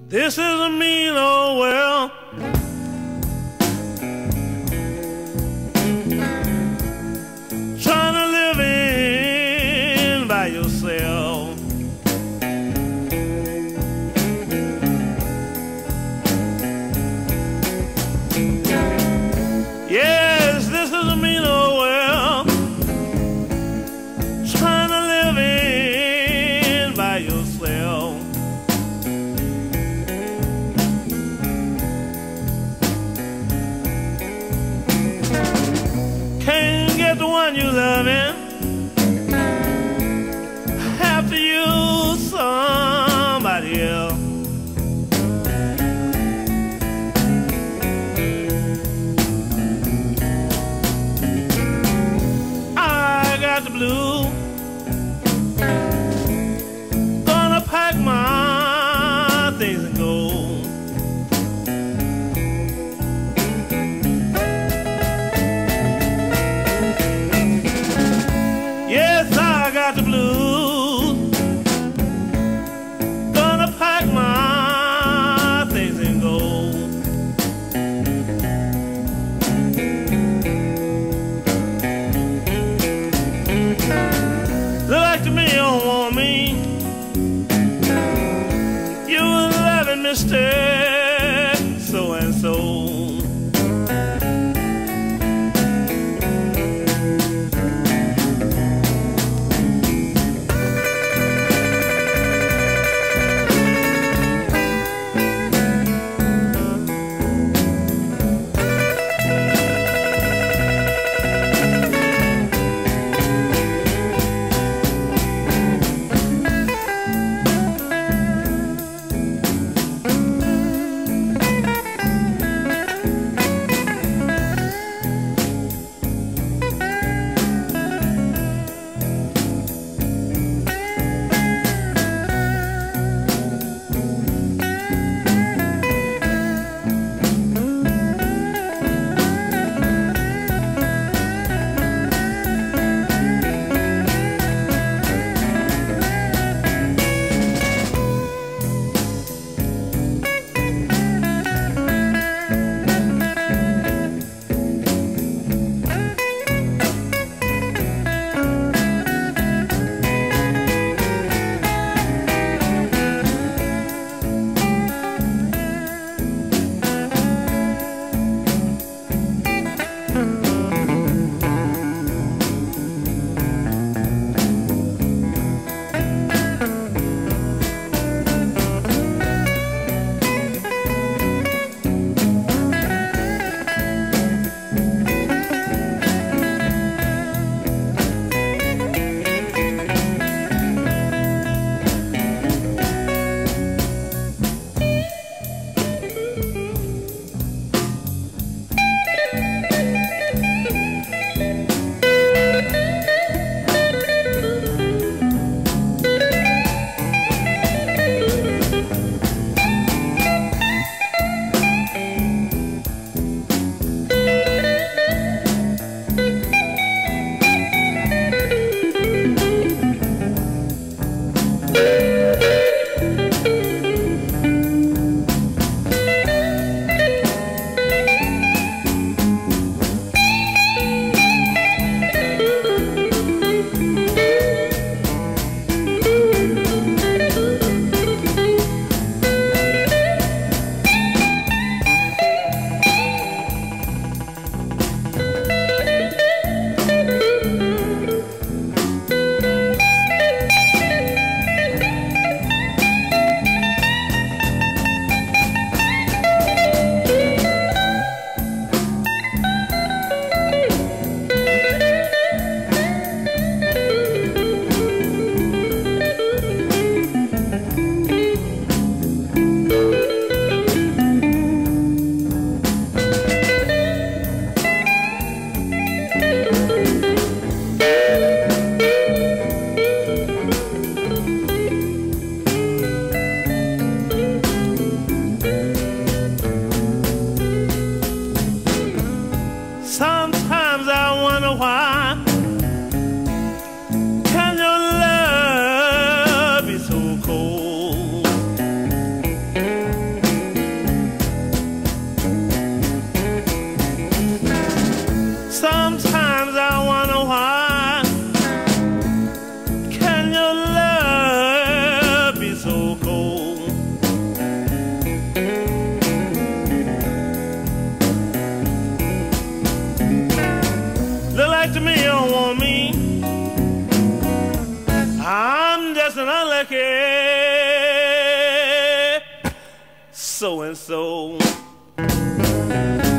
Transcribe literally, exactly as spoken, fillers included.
This is a mean old world. Trying to live in by yourself. Yes, this is a mean old world. Trying to live in by yourself. Can't get the one you loving. Have to use somebody else. I got the blues. Gonna pack my things and go. Yes, I got the blues. Gonna pack my things and go. Look like to me you don't want me. You a loving Mister So and so. lucky so and so.